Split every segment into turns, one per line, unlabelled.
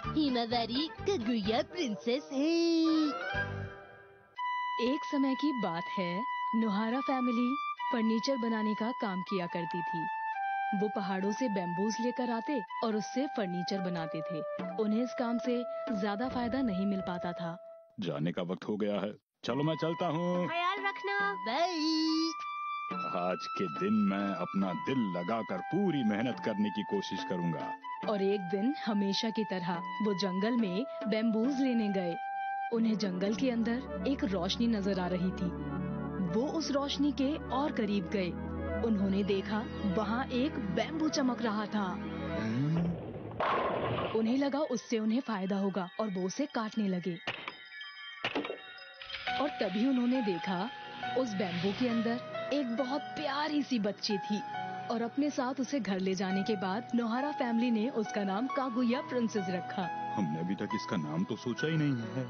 Himawari Kaguya princess है।
एक समय की बात है, नोहारा फैमिली फर्नीचर बनाने का काम किया करती थी। वो पहाड़ों से बैम्बूस लेकर आते और उससे फर्नीचर बनाते थे। उन्हें इस काम से ज्यादा फायदा नहीं मिल पाता था।
जाने का वक्त हो गया है, चलो मैं चलता हूँ।
ख्याल रखना, बाय।
आज के दिन मैं अपना दिल लगाकर पूरी मेहनत करने की कोशिश करूँगा।
और एक दिन हमेशा की तरह वो जंगल में बैम्बूस लेने गए। उन्हें जंगल के अंदर एक रोशनी नजर आ रही थी। वो उस रोशनी के और करीब गए। उन्होंने देखा वहाँ एक बैम्बू चमक रहा था। उन्हें लगा उससे उन्हें फायदा होगा और वो उसे काटने लगे। और तभी उन्होंने देखा उस बैम्बू के अंदर एक बहुत प्यारी सी बच्ची थी। और अपने साथ उसे घर ले जाने के बाद नोहारा फैमिली ने उसका नाम कागुया प्रिंसेस रखा।
हमने अभी तक इसका नाम तो सोचा ही नहीं है।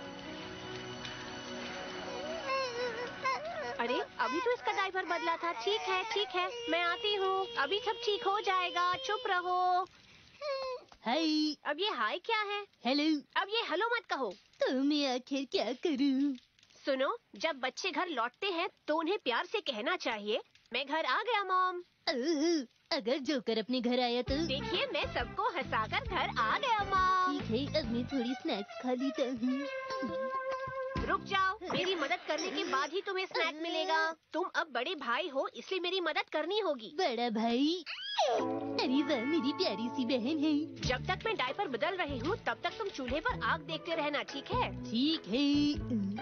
अरे अभी तो इसका डायपर बदला था। ठीक है, मैं आती हूँ। अभी सब ठीक हो जाएगा, चुप रहो।
हाय।
अब ये हाय क्या है?
हेलो।
अब ये हेलो मत कहो।
तो मैं आखिर क्या करूँ?
सुनो, जब बच्चे घर लौटते हैं तो उन्हें प्यार से कहना चाहिए, मैं घर आ गया मॉम।
अगर जोकर अपने घर आया तो?
देखिए, मैं सबको हंसाकर घर आ गया मॉम।
ठीक है, अब मैं थोड़ी स्नैक्स खा लेता हूँ।
रुक जाओ, मेरी मदद करने के बाद ही तुम्हें स्नैक मिलेगा। तुम अब बड़े भाई हो, इसलिए मेरी मदद करनी होगी।
बड़ा भाई? अरे वाह, मेरी प्यारी सी बहन है।
जब तक मैं डायपर बदल रही हूँ तब तक तुम चूल्हे पर आग देखते रहना, ठीक है?
ठीक है।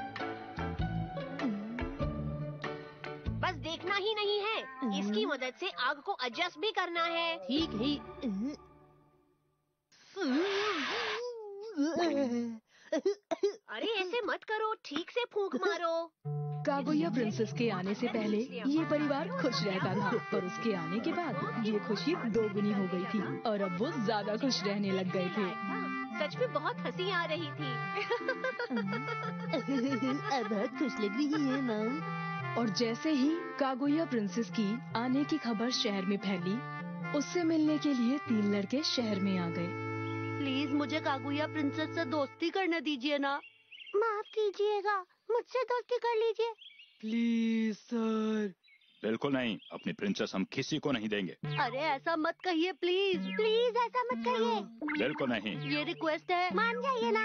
बस देखना ही नहीं है, इसकी मदद से आग को एडजस्ट भी करना है।
ठीक है।
अरे ऐसे मत करो, ठीक से फूंक मारो।
कागुया प्रिंसेस के आने से पहले ये परिवार खुश रहता था, पर उसके आने के बाद ये खुशी दोगुनी हो गई थी और अब वो ज्यादा खुश रहने लग गए थे।
सच में बहुत हंसी आ रही थी।
अब बहुत खुश लग रही है मॉम।
और जैसे ही कागुया प्रिंसेस की आने की खबर शहर में फैली, उससे मिलने के लिए 3 लड़के शहर में आ गए।
प्लीज मुझे कागुया प्रिंसेस से दोस्ती करने दीजिए ना। माफ कीजिएगा, मुझसे दोस्ती कर लीजिए।
Please sir.
बिल्कुल नहीं, अपनी प्रिंसेस हम किसी को नहीं देंगे।
अरे ऐसा मत कहिए, प्लीज प्लीज ऐसा मत कहिए।
बिल्कुल नहीं।
ये रिक्वेस्ट है, मान जाइए ना।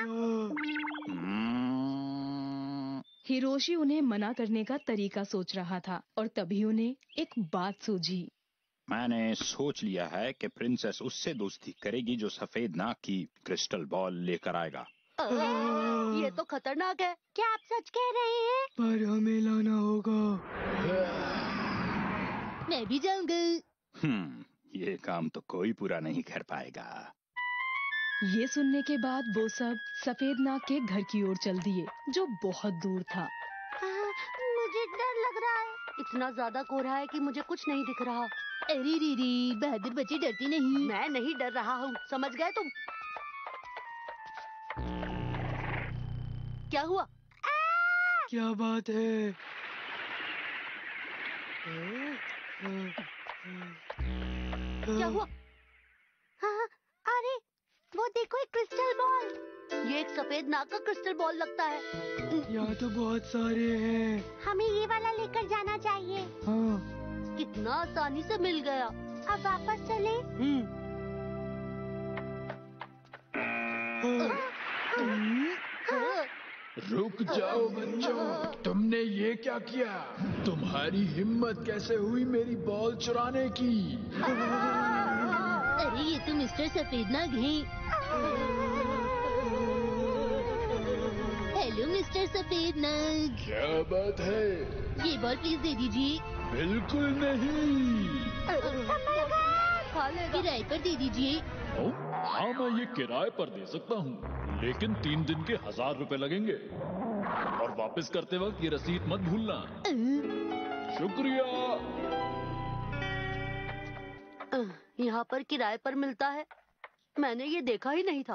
हिरोशी उन्हें मना करने का तरीका सोच रहा था और तभी उन्हें एक बात सूझी।
मैंने सोच लिया है कि प्रिंसेस उससे दोस्ती करेगी जो सफेद नाक की क्रिस्टल बॉल लेकर आएगा।
ये तो खतरनाक है। क्या आप सच कह रहे हैं?
पर हमें लाना होगा।
मैं भी जाऊंगा।
ये काम तो कोई पूरा नहीं कर पाएगा।
ये सुनने के बाद वो सब सफेद नाग के घर की ओर चल दिए, जो बहुत दूर था।
मुझे डर लग रहा है। इतना ज्यादा कोहरा है कि मुझे कुछ नहीं दिख रहा। अरे रे, बहादुर बच्चे डरते नहीं। मैं नहीं डर रहा हूँ, समझ गए तुम? क्या हुआ?
क्या बात है?
क्या हुआ? हाँ, अरे वो देखो, एक क्रिस्टल बॉल। ये एक सफेद नाग का क्रिस्टल बॉल लगता है।
यहाँ तो बहुत सारे हैं।
हमें ये वाला लेकर जाना चाहिए।
हाँ।
कितना आसानी से मिल गया। अब वापस चले?
रुक जाओ बच्चों, तुमने ये क्या किया? तुम्हारी हिम्मत कैसे हुई मेरी बॉल चुराने की?
अरे ये तो मिस्टर सफेद नाग हैं। हेलो मिस्टर सफेद नाग।
क्या बात है?
ये बॉल प्लीज दे दीजिए।
बिल्कुल नहीं।
किराए पर दे दीजिए।
हाँ, मैं ये किराए पर दे सकता हूँ, लेकिन 3 दिन के 1000 रुपए लगेंगे। और वापस करते वक्त ये रसीद मत भूलना। शुक्रिया।
यहाँ पर किराए पर मिलता है? मैंने ये देखा ही नहीं था।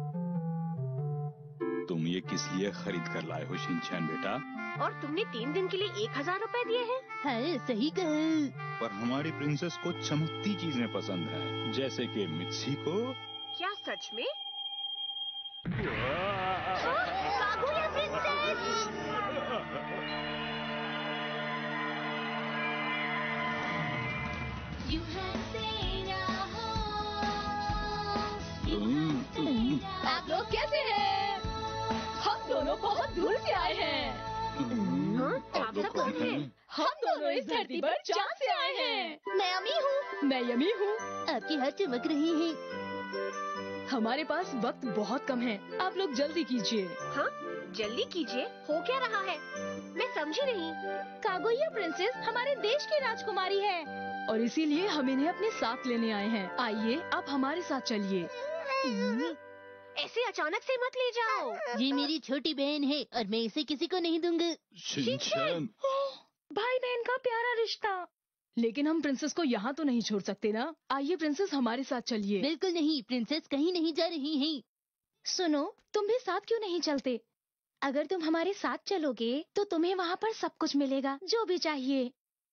तुम ये किस लिए खरीद कर लाए हो शिनचैन बेटा?
और तुमने 3 दिन के लिए 1000 रुपए दिए हैं?
हाँ, सही कहा।
पर हमारी प्रिंसेस को चमकती चीजें पसंद हैं, जैसे कि मिर्ची को।
क्या सच में? Kaguya princess!
आप लोग कैसे हैं? हम दोनों बहुत दूर से आए हैं।
आप सब कौन हैं?
हम दोनों इस धरती पर चांद से आए हैं।
मैं अमी हूँ।
मैं यमी हूँ।
आपके हाथ चमक रहे हैं।
हमारे पास वक्त बहुत कम है, आप लोग जल्दी कीजिए।
हाँ, जल्दी कीजिए। हो क्या रहा है? मैं समझी नहीं।
कागुया प्रिंसेस हमारे देश की राजकुमारी है और इसीलिए हम इन्हें अपने साथ लेने आए हैं। आइए, आप हमारे साथ चलिए।
ऐसे अचानक से मत ले जाओ।
ये मेरी छोटी बहन है और मैं इसे किसी को नहीं दूंगा।
शिनचैन,
भाई बहन का प्यारा रिश्ता। लेकिन हम प्रिंसेस को यहाँ तो नहीं छोड़ सकते ना। आइए प्रिंसेस, हमारे साथ चलिए।
बिल्कुल नहीं, प्रिंसेस कहीं नहीं जा रही हैं।
सुनो, तुम भी साथ क्यों नहीं चलते? अगर तुम हमारे साथ चलोगे तो तुम्हें वहाँ पर सब कुछ मिलेगा, जो भी चाहिए।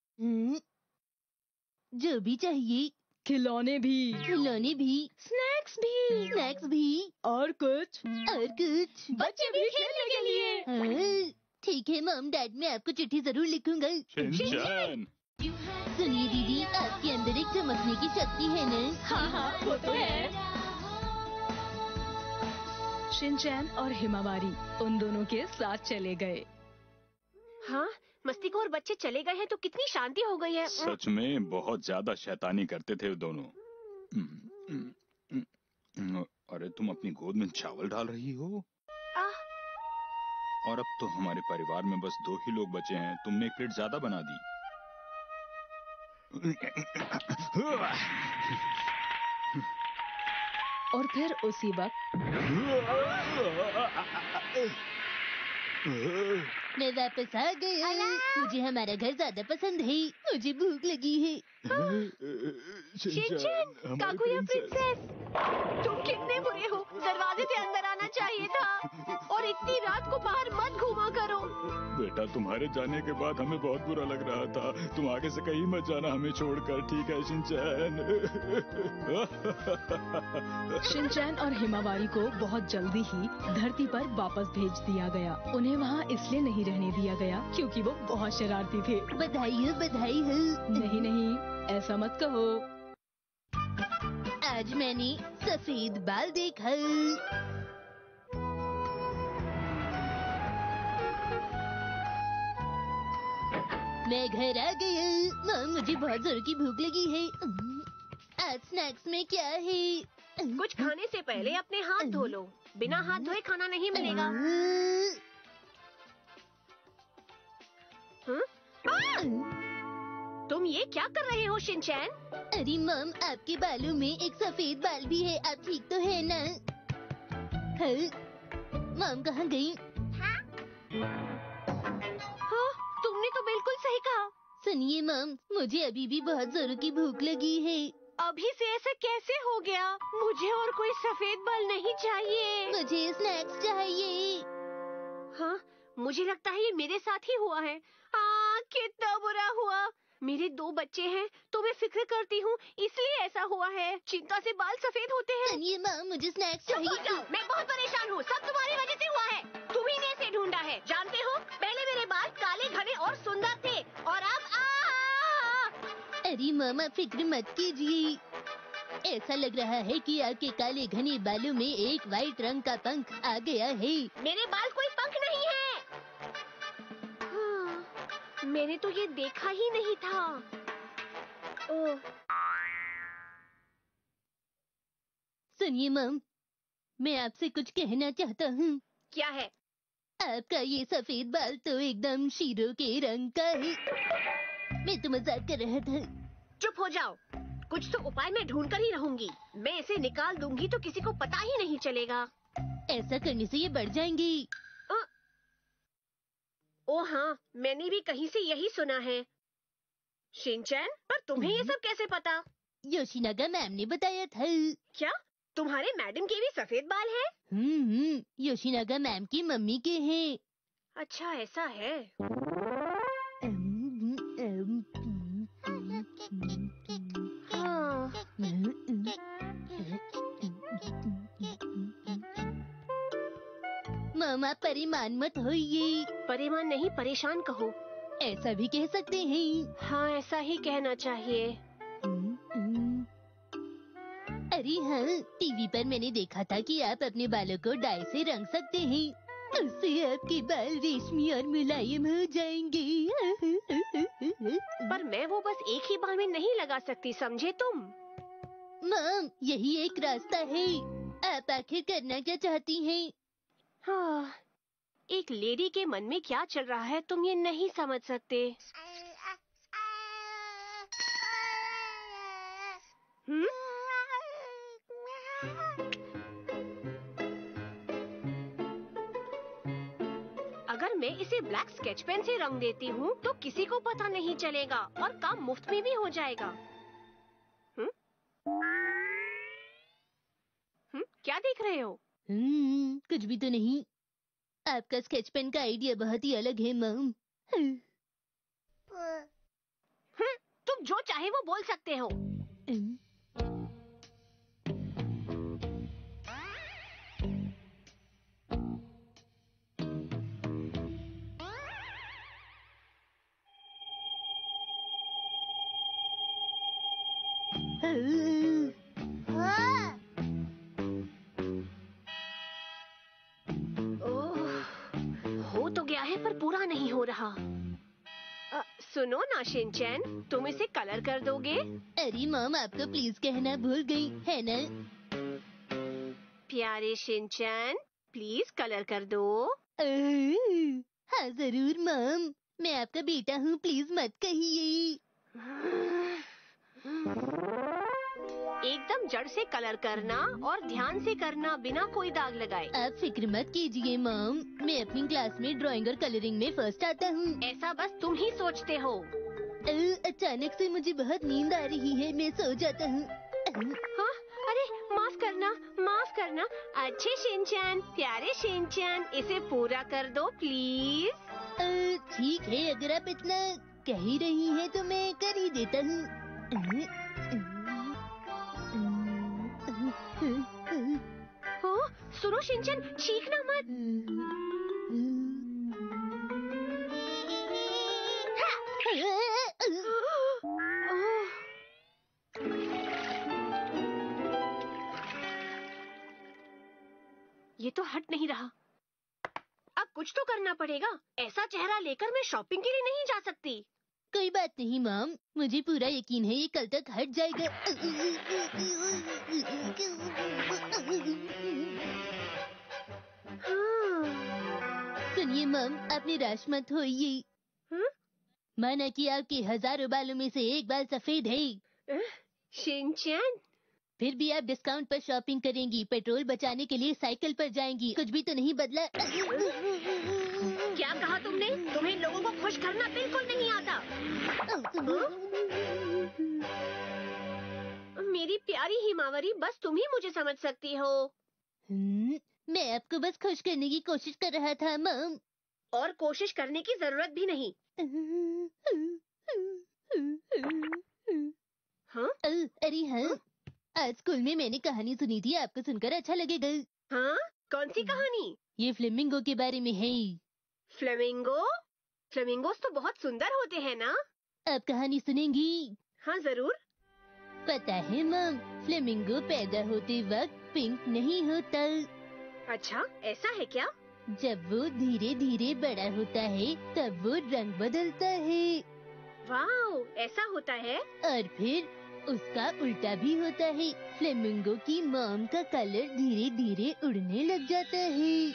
जो भी चाहिए।
खिलौने भी,
खिलौने भी,
स्नैक्स भी
और कुछ।
बच्चे भी खेलने के लिए।
हाँ, ठीक है मॉम डैड, मैं आपको चिट्ठी जरूर लिखूंगा।
शिनचैन,
सुनिए दीदी, आपके अंदर एक चमकने की शक्ति है ना?
हाँ, वो तो है। शिनचैन और हिमावारी उन दोनों के साथ चले गए।
हाँ, मस्तीखोर बच्चे चले गए हैं तो कितनी शांति हो गई है।
सच में बहुत ज्यादा शैतानी करते थे दोनों। अरे तुम अपनी गोद में चावल डाल रही हो? और अब तो हमारे परिवार में बस 2 ही लोग बचे हैं। तुमने 1 प्लेट ज्यादा बना दी।
और फिर उसी वक्त
मैं वापस आ गया। मुझे हमारा घर ज्यादा पसंद है। मुझे भूख लगी है।
शिनचैन, कागुया प्रिंसेस, तुम कितने बुरे हो। दरवाजे से अंदर आना चाहिए था और इतनी रात को बाहर मत घूमा करो।
बेटा, तुम्हारे जाने के बाद हमें बहुत बुरा लग रहा था। तुम आगे से कहीं मत जाना हमें छोड़कर, ठीक है शिनचैन?
शिनचैन और हिमावारी को बहुत जल्दी ही धरती पर वापस भेज दिया गया। उन्हें वहाँ इसलिए नहीं रहने दिया गया क्योंकि वो बहुत शरारती थे।
बधाई हो, बधाई हो।
नहीं, ऐसा मत कहो।
आज मैंने सफेद बाल देखा। मैं घर आ गया। माँ, मुझे बहुत जोर की भूख लगी है। आज स्नैक्स में क्या है?
कुछ खाने से पहले अपने हाथ धो लो। बिना हाथ धोए खाना नहीं मिलेगा। तुम ये क्या कर रहे हो शिनचैन?
अरे मॉम, आपके बालों में एक सफेद बाल भी है। आप ठीक तो है ना? मॉम कहाँ गई?
हाँ, तुमने तो बिल्कुल सही कहा।
सुनिए मॉम, मुझे अभी भी बहुत जोरों की भूख लगी है।
अभी से ऐसा कैसे हो गया? मुझे और कोई सफेद बाल नहीं चाहिए।
मुझे स्नैक्स चाहिए।
हाँ, मुझे लगता है ये मेरे साथ ही हुआ है। कितना बुरा हुआ। मेरे 2 बच्चे हैं तो मैं फिक्र करती हूँ, इसलिए ऐसा हुआ है। चिंता से बाल सफेद होते हैं।
सुनिए मॉम, मुझे स्नैक्स
चुप हो
चाहिए।
जाओ, मैं बहुत परेशान हूँ। सब तुम्हारी वजह से हुआ है। तुम्ही ने इसे ढूंढा है। जानते हो, पहले मेरे बाल काले घने और सुंदर थे और अब
अरे मॉम, आप फिक्र मत कीजिए। ऐसा लग रहा है कि आपके काले घने बालों में एक वाइट रंग का पंख आ गया है।
मेरे बाल कोई पंख नहीं है। मैंने तो ये देखा ही नहीं था। ओह,
सुनिए मॉम, मैं आपसे कुछ कहना चाहता हूँ।
क्या है?
आपका ये सफेद बाल तो एकदम शीरों के रंग का है। मैं तो मजाक कर रहा था।
चुप हो जाओ। कुछ तो उपाय मैं ढूंढ कर ही रहूंगी। मैं इसे निकाल दूंगी तो किसी को पता ही नहीं चलेगा।
ऐसा करने से ये बढ़ जाएंगी।
ओ हाँ, मैंने भी कहीं से यही सुना है। शिनचैन, पर तुम्हें ये सब कैसे पता?
योशिनागा मैम ने बताया था।
क्या तुम्हारे मैडम के भी सफेद बाल हैं?
योशिनागा मैम की मम्मी के हैं।
अच्छा, ऐसा है।
मम आप परेशान मत होइए।
परेशान नहीं, परेशान कहो।
ऐसा भी कह सकते हैं।
हाँ, ऐसा ही कहना चाहिए।
अरे हाँ, टीवी पर मैंने देखा था कि आप अपने बालों को डाई से रंग सकते हैं। उससे आपके बाल रेशमी और मुलायम हो जाएंगे।
पर मैं वो बस एक ही बाल में नहीं लगा सकती, समझे तुम?
मम, यही एक रास्ता है। आप आखिर करना क्या चाहती हैं?
हाँ, एक लेडी के मन में क्या चल रहा है तुम ये नहीं समझ सकते। अगर मैं इसे ब्लैक स्केच पेन से रंग देती हूँ तो किसी को पता नहीं चलेगा और काम मुफ्त में भी हो जाएगा। क्या देख रहे हो?
कुछ भी तो नहीं। आपका स्केच पेन का आइडिया बहुत ही अलग है मम।
तुम जो चाहे वो बोल सकते हो। हो तो गया है पर पूरा नहीं हो रहा। सुनो ना शिनचैन, तुम इसे कलर कर दोगे?
अरे मम, आपको प्लीज कहना भूल गई है ना?
प्यारे शिनचैन, प्लीज कलर कर दो।
हाँ जरूर मम, मैं आपका बेटा हूँ, प्लीज मत कहिए।
एकदम जड़ से कलर करना और ध्यान से करना, बिना कोई दाग लगाए।
आप फिक्र मत कीजिए मम, मैं अपनी क्लास में ड्राइंग और कलरिंग में फर्स्ट आता हूँ।
ऐसा बस तुम ही सोचते हो।
अचानक से मुझे बहुत नींद आ रही है, मैं सो जाता हूँ।
हाँ, अरे माफ करना, माफ करना। अच्छे शिनचैन, प्यारे शिनचैन, इसे पूरा कर दो प्लीज।
ठीक है, अगर आप इतना कह ही रही हैं तो मैं कर ही देता हूँ।
हाँ, सुनो शिनचैन, चीखना मत। ये तो हट नहीं रहा। अब कुछ तो करना पड़ेगा। ऐसा चेहरा लेकर मैं शॉपिंग के लिए नहीं जा सकती।
कोई बात नहीं मॉम, मुझे पूरा यकीन है ये कल तक हट जाएगा। सुनिए मॉम, आप निराश मत होइए। माना कि आपके हजारों बालों में से एक बाल सफेद है।
शिनचैन,
फिर भी आप डिस्काउंट पर शॉपिंग करेंगी, पेट्रोल बचाने के लिए साइकिल पर जाएंगी, कुछ भी तो नहीं बदला।
क्या कहा तुमने? तुम्हें लोगों को खुश करना बिल्कुल नहीं आता। मेरी प्यारी हिमावरी, बस तुम ही मुझे समझ सकती हो।
मैं आपको बस खुश करने की कोशिश कर रहा था मॉम।
और कोशिश करने की जरूरत भी नहीं। हाँ?
अरे हाँ, आज स्कूल में मैंने कहानी सुनी थी, आपको सुनकर अच्छा लगेगा।
हाँ? कौन सी कहानी?
ये फ्लेमिंगो के बारे में है।
फ्लेमिंगो? फ्लेमिंगोस तो बहुत सुंदर होते हैं ना?
आप कहानी सुनेंगी?
हाँ जरूर।
पता है मॉम, फ्लेमिंगो पैदा होते वक्त पिंक नहीं होता।
अच्छा, ऐसा है क्या?
जब वो धीरे धीरे बड़ा होता है तब वो रंग बदलता है।
वाओ, ऐसा होता है? और
फिर उसका उल्टा भी होता है। फ्लेमिंगो की मॉम का कलर धीरे धीरे उड़ने लग जाता है।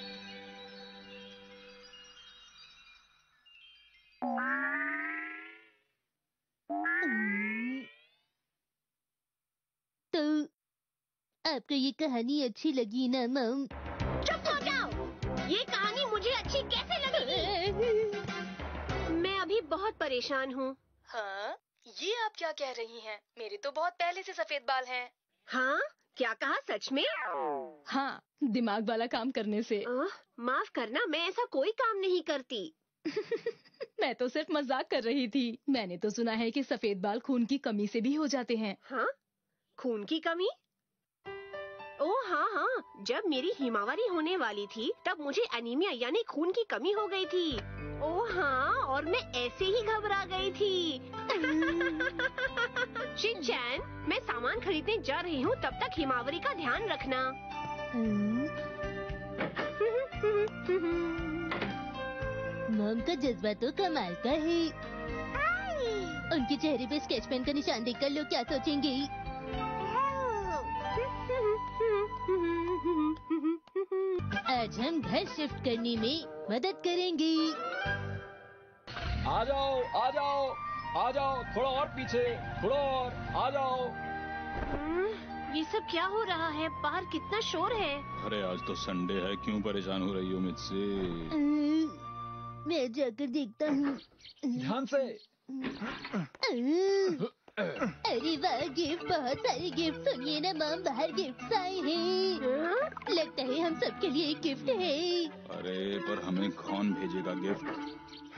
तो आपको ये कहानी अच्छी लगी ना मॉम?
चुप हो जाओ! ये कहानी मुझे अच्छी कैसे लगेगी? मैं अभी बहुत परेशान हूँ।
हाँ, ये आप क्या कह रही हैं? मेरे तो बहुत पहले से सफेद बाल हैं।
हाँ? क्या कहा, सच में?
हाँ, दिमाग वाला काम करने से।
माफ करना, मैं ऐसा कोई काम नहीं करती।
मैं तो सिर्फ मजाक कर रही थी। मैंने तो सुना है कि सफेद बाल खून की कमी से भी हो जाते हैं।
हाँ? खून की कमी? ओह हाँ हाँ, जब मेरी हिमावरी होने वाली थी तब मुझे एनीमिया यानी खून की कमी हो गई थी। ओह हाँ, और मैं ऐसे ही घबरा गई थी। शिनचैन, मैं सामान खरीदने जा रही हूँ, तब तक हिमावरी का ध्यान रखना।
मॉम का जज्बा तो कमाल का है। उनके चेहरे पे स्केच पेन का निशान देखकर लोग क्या सोचेंगे? आज हम घर शिफ्ट करने में मदद करेंगे।
आ जाओ, आ जाओ, आ जाओ, थोड़ा और पीछे, थोड़ा और, आ जाओ।
ये सब क्या हो रहा है? बाहर कितना शोर है।
अरे आज तो संडे है, क्यों परेशान हो रही हो मुझसे?
मैं जाकर देखता हूँ।
ध्यान से।
अरे वाह, गिफ्ट, बहुत सारे गिफ्ट। सुनिए ना मॉम, बाहर गिफ्ट आए हैं। लगता है हम सबके लिए एक गिफ्ट है।
अरे पर हमें कौन भेजेगा गिफ्ट?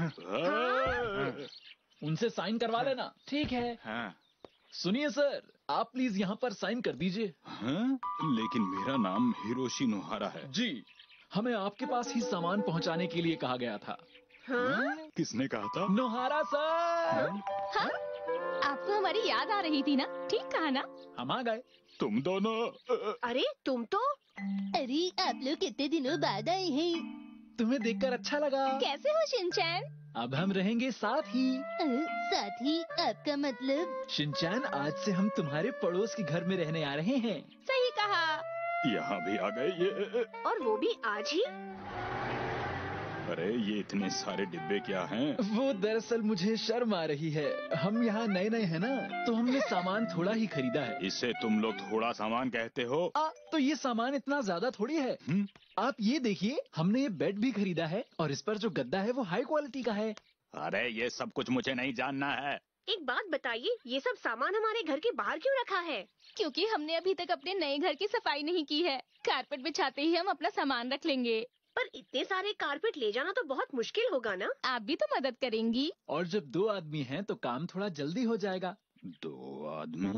उनसे साइन करवा लेना। ठीक है।
हाँ।
सुनिए सर, आप प्लीज यहाँ पर साइन कर दीजिए।
हाँ? लेकिन मेरा नाम हिरोशी नोहारा है।
जी, हमें आपके पास ही सामान पहुँचाने के लिए कहा गया था।
हाँ?
किसने कहा था?
Nohara sir.
हाँ? आपको हमारी याद आ रही थी ना? ठीक कहा ना?
हम आ गए।
तुम दोनों।
अरे तुम तो।
अरे आप लोग कितने दिनों बाद आए हैं।
तुम्हें देखकर अच्छा लगा।
कैसे हो शिनचैन?
अब हम रहेंगे साथ ही।
साथ ही आपका मतलब?
शिनचैन, आज से हम तुम्हारे पड़ोस के घर में रहने आ रहे हैं।
सही कहा।
यहाँ भी आ गए ये।
और वो भी आज ही?
अरे ये इतने सारे डिब्बे क्या हैं?
वो दरअसल मुझे शर्म आ रही है। हम यहाँ नए नए हैं ना, तो हमने सामान थोड़ा ही खरीदा है।
इसे तुम लोग थोड़ा सामान कहते हो?
तो ये सामान इतना ज्यादा थोड़ी है। आप ये देखिए, हमने ये बेड भी खरीदा है और इस पर जो गद्दा है वो हाई क्वालिटी का है।
अरे ये सब कुछ मुझे नहीं जानना है।
एक बात बताइए, ये सब सामान हमारे घर के बाहर क्यों रखा है?
क्योंकि हमने अभी तक अपने नए घर की सफाई नहीं की है। कारपेट बिछाते ही हम अपना सामान रख लेंगे।
पर इतने सारे कारपेट ले जाना तो बहुत मुश्किल होगा ना?
आप भी तो मदद करेंगी।
और जब 2 आदमी हैं तो काम थोड़ा जल्दी हो जाएगा।
2 आदमी?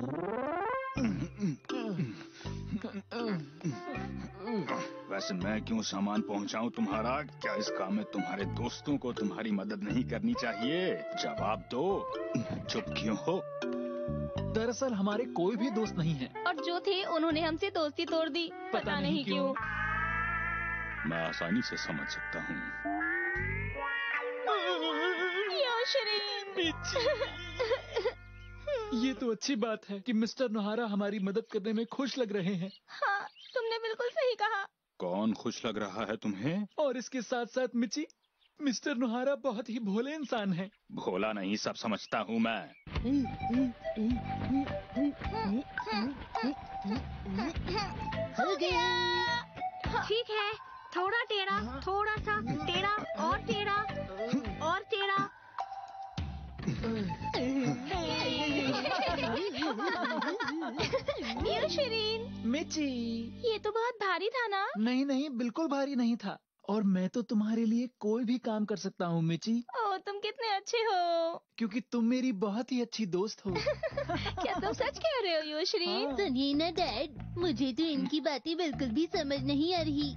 वैसे मैं क्यों सामान पहुंचाऊं तुम्हारा? क्या इस काम में तुम्हारे दोस्तों को तुम्हारी मदद नहीं करनी चाहिए? जवाब दो। चुप क्यों हो?
दरअसल हमारे कोई भी दोस्त नहीं है।
और जो थे उन्होंने हमसे दोस्ती तोड़ दी। पता नहीं क्यों।
मैं आसानी से समझ सकता हूँ।
ये तो अच्छी बात है कि मिस्टर नोहारा हमारी मदद करने में खुश लग रहे हैं।
हाँ, तुमने बिल्कुल सही कहा।
कौन खुश लग रहा है तुम्हें?
और इसके साथ साथ मिची, मिस्टर नोहारा बहुत ही भोले इंसान हैं।
भोला नहीं, सब समझता हूँ मैं।
हो गया।
ठीक है, थोड़ा टेढ़ा, थोड़ा सा टेढ़ा और टेढ़ा और टेढ़ा।
ये शिरीन,
मिची,
ये तो बहुत भारी था ना?
नहीं नहीं, बिल्कुल भारी नहीं था। और मैं तो तुम्हारे लिए कोई भी काम कर सकता हूँ मिची।
ओह, तुम कितने अच्छे हो।
क्योंकि तुम मेरी बहुत ही अच्छी दोस्त हो।
क्या तुम सच कह रहे हो योशरीन?
हाँ।
सुनिए ना डैड, मुझे तो इनकी बातें बिल्कुल भी समझ नहीं आ रही।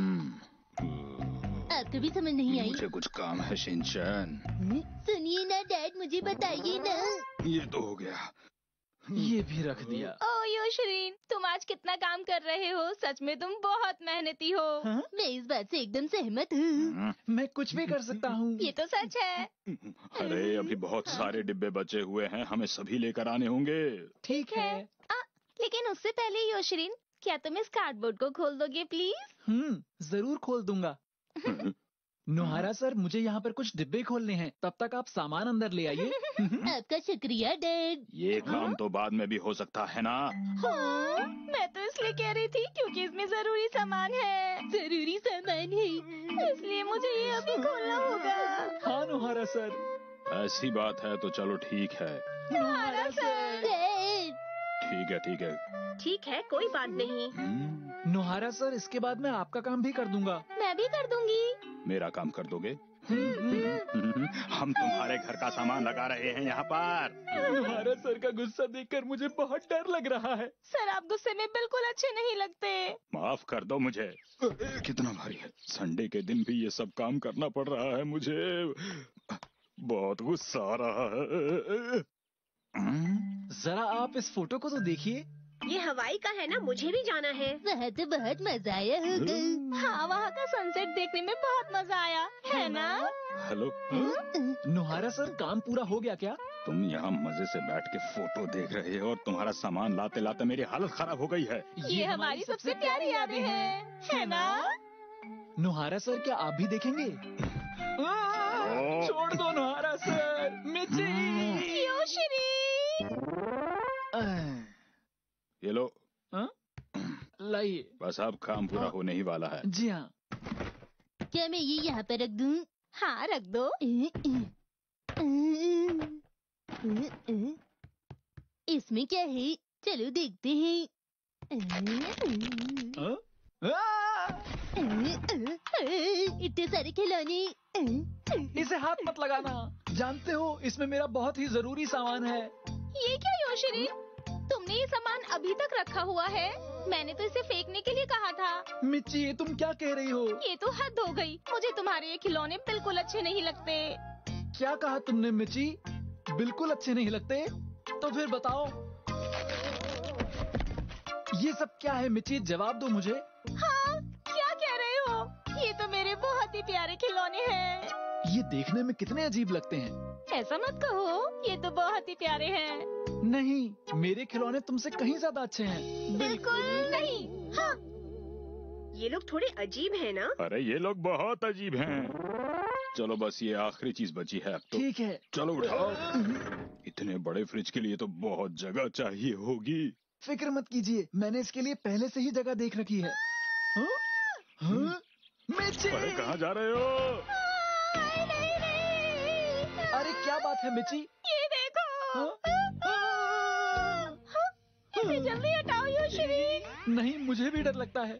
आपको भी समझ नहीं आई?
मुझे कुछ काम है शिनचैन।
सुनिए ना डैड, मुझे बताइए ना।
ये तो हो गया।
ये भी रख दिया।
ओह योशरीन, तुम आज कितना काम कर रहे हो। सच में तुम बहुत मेहनती हो।
हाँ?
मैं इस बात से एकदम सहमत हूँ।
मैं कुछ भी कर सकता हूँ।
ये तो सच है।
अरे अभी बहुत सारे डिब्बे बचे हुए हैं, हमें सभी लेकर आने होंगे।
ठीक है।
लेकिन उससे पहले योशरीन, क्या तुम इस कार्डबोर्ड को खोल दोगे प्लीज?
जरूर खोल दूंगा। नोहारा सर, मुझे यहाँ पर कुछ डिब्बे खोलने हैं, तब तक आप सामान अंदर ले आइए।
आपका शुक्रिया डैड।
ये काम तो बाद में भी हो सकता है ना?
हाँ, मैं तो इसलिए कह रही थी क्योंकि इसमें जरूरी सामान है।
जरूरी सामान है,
इसलिए मुझे ये अभी खोलना होगा।
हाँ नोहारा सर।
ऐसी बात है तो चलो ठीक है।
Nohara sir.
डैड।
ठीक है ठीक है।
ठीक है, कोई बात नहीं।
नोहारा सर, इसके बाद मैं आपका काम भी कर दूंगा।
मैं भी कर दूंगी।
मेरा काम कर दोगे? हम तुम्हारे घर का सामान लगा रहे हैं यहाँ पर।
नुहारा सर का गुस्सा देखकर मुझे बहुत डर लग रहा है।
सर आप गुस्से में बिल्कुल अच्छे नहीं लगते।
माफ कर दो मुझे। कितना भारी है, संडे के दिन भी ये सब काम करना पड़ रहा है मुझे। बहुत गुस्सा आ रहा है।
जरा आप इस फोटो को तो देखिए।
ये हवाई का है ना, मुझे भी जाना है।
वह तो बहुत मजा आया होगा।
हाँ वहाँ का सनसेट देखने में बहुत मजा आया है ना।
हेलो,
नुहारा सर काम पूरा हो गया क्या?
तुम यहाँ मजे से बैठ के फोटो देख रहे हो और तुम्हारा सामान लाते लाते मेरी हालत खराब हो गई है।
ये हमारी सबसे प्यारी यादें हैं है ना।
नुहारा सर क्या आप भी देखेंगे? छोड़ दो नुहारा सर। मिची
योशिनी।
ये लो,
लाइए।
बस अब काम पूरा होने ही वाला है।
जी हाँ।
क्या मैं ये यहाँ पर रख दूँ?
हाँ रख दो।
इसमें क्या है, चलो देखते हैं। इतने सारे खिलौने।
इसे हाथ मत लगाना, जानते हो इसमें मेरा बहुत ही जरूरी सामान है।
ये क्या योशिनी, तुमने ये सामान अभी तक रखा हुआ है? मैंने तो इसे फेंकने के लिए कहा था।
मिच्ची ये तुम क्या कह रही हो?
ये तो हद हो गई, मुझे तुम्हारे ये खिलौने बिल्कुल अच्छे नहीं लगते।
क्या कहा तुमने मिच्ची? बिल्कुल अच्छे नहीं लगते? तो फिर बताओ ये सब क्या है मिच्ची, जवाब दो मुझे।
हाँ क्या कह रहे हो? ये तो मेरे बहुत ही प्यारे खिलौने हैं।
ये देखने में कितने अजीब लगते हैं।
ऐसा मत कहो, ये तो बहुत ही प्यारे हैं।
नहीं, मेरे खिलौने तुमसे कहीं ज्यादा अच्छे हैं।
बिल्कुल नहीं। हाँ
ये लोग थोड़े अजीब है ना।
अरे ये लोग बहुत अजीब हैं। चलो बस ये आखिरी चीज बची है अब तो।
ठीक है
चलो उठाओ। इतने बड़े फ्रिज के लिए तो बहुत जगह चाहिए होगी।
फिक्र मत कीजिए, मैंने इसके लिए पहले से ही जगह देख रखी है। हाँ? हाँ? मिच्ची!
अरे कहाँ जा रहे हो?
अरे क्या बात है मिच्ची?
ये देखो।
हाँ?
इसे जल्दी हटाओ योशिनी।
नहीं, मुझे भी डर लगता है।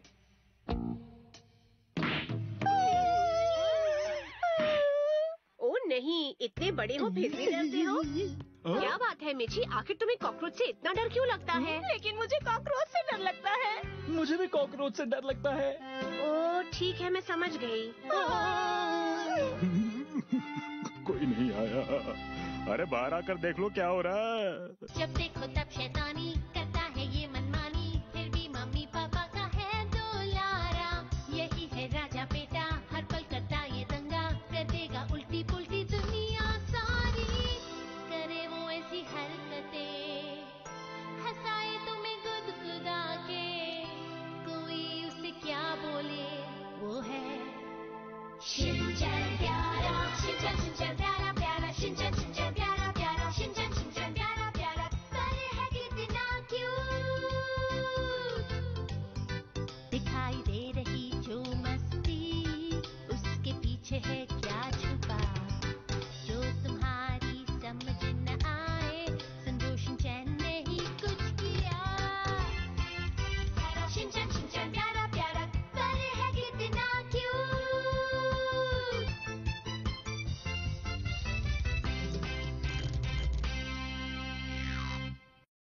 ओ नहीं, इतने बड़े हो फिर भी डरते हो? क्या बात है मिची, आखिर तुम्हें कॉकरोच से इतना डर क्यों लगता है?
लेकिन मुझे कॉकरोच से डर लगता है।
मुझे भी कॉकरोच से डर लगता है।
ओ ठीक है, मैं समझ गई।
कोई नहीं आया। अरे बाहर आकर देख लो क्या हो रहा है।
जब देखो तब शैतानी